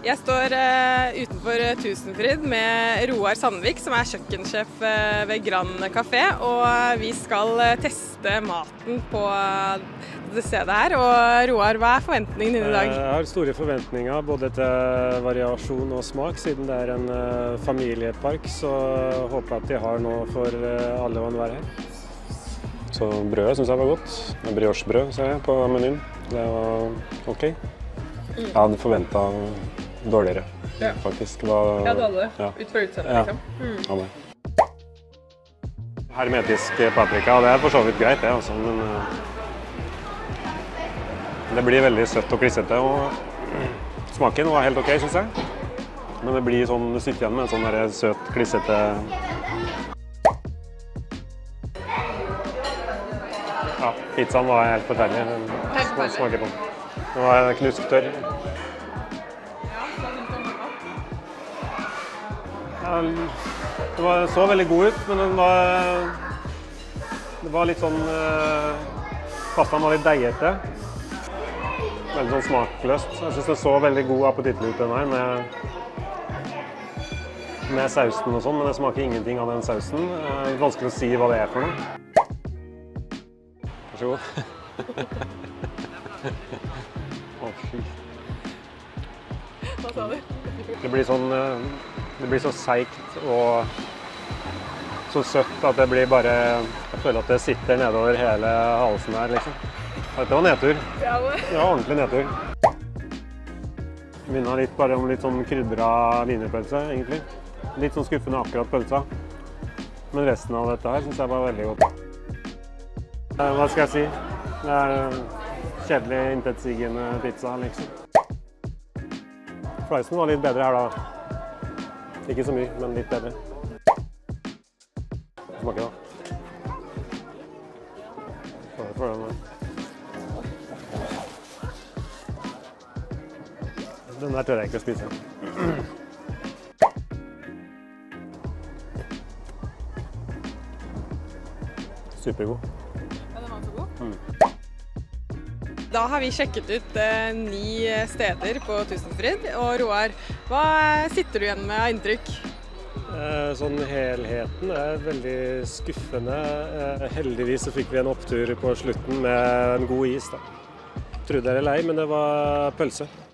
Jeg står utenfor Tusenfryd med Roar Sandvik, som er kjøkkensjef ved Grand Café, og vi skal teste maten på det stedet her. Og Roar, hva er forventningene dine i dag? Jeg har store forventninger, både til variasjon og smak. Siden det er en familiepark, så håper jeg at de har noe for alle og enhver her. Så brødet synes jeg var godt. Briochebrød ser jeg på menyen. Det var ok. Jeg hadde forventet dårligere, faktisk. Ja, du hadde det. Ut fra utseendet, liksom. Ja. Hermetisk paprika, det er for så vidt greit, det, altså, men det blir veldig søtt og klissete, og smaken var helt ok, synes jeg. Men det blir sånn, du sitter igjen med en sånn der søt, klissete... Ja, pizzaen var helt forferdelig. Smaker på. Den var knusktørr. Det så veldig god ut, men det var litt sånn... Pastaen var litt deigete. Veldig sånn smakløst. Jeg synes det så veldig god appetittlig ut den her, med sausen og sånn, men det smaker ingenting av den sausen. Det er vanskelig å si hva det er for noe. Vær så god. Å, fy. Hva sa du? Det blir så seigt og så søtt at det blir bare... Jeg føler at det sitter nedover hele halsen her, liksom. Dette var nedtur. Ja, ordentlig nedtur. Minnet litt bare om litt sånn krydret wienerpølse, egentlig. Litt sånn skuffende akkurat pølsa. Men resten av dette her synes jeg var veldig godt. Hva skal jeg si? Det er kjedelig, intetsigende pizza, liksom. Fleisen var litt bedre her da. Ikke så mye, men litt bedre. Smaker da. For den. Den der tør jeg ikke å spise. Supergod. Ja, den var så god. Da har vi sjekket ut 9 steder på Tusenfryd, og Roar, hva sitter du igjen med av inntrykk? Sånn helheten er veldig skuffende. Heldigvis så fikk vi en opptur på slutten med en god is da. Trodde det eller ei, men det var pølse.